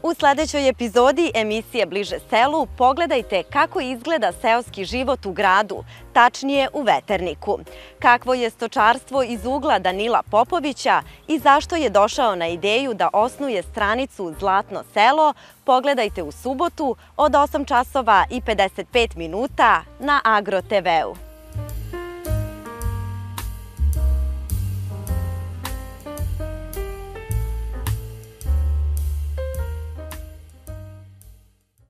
U sledećoj epizodi emisije Bliže selu pogledajte kako izgleda seoski život u gradu, tačnije u Veterniku. Kakvo je stočarstvo iz ugla Danila Popovića i zašto je došao na ideju da osnuje stranicu Zlatno selo, pogledajte u subotu od 8 časova i 55 minuta na Agro TV-u.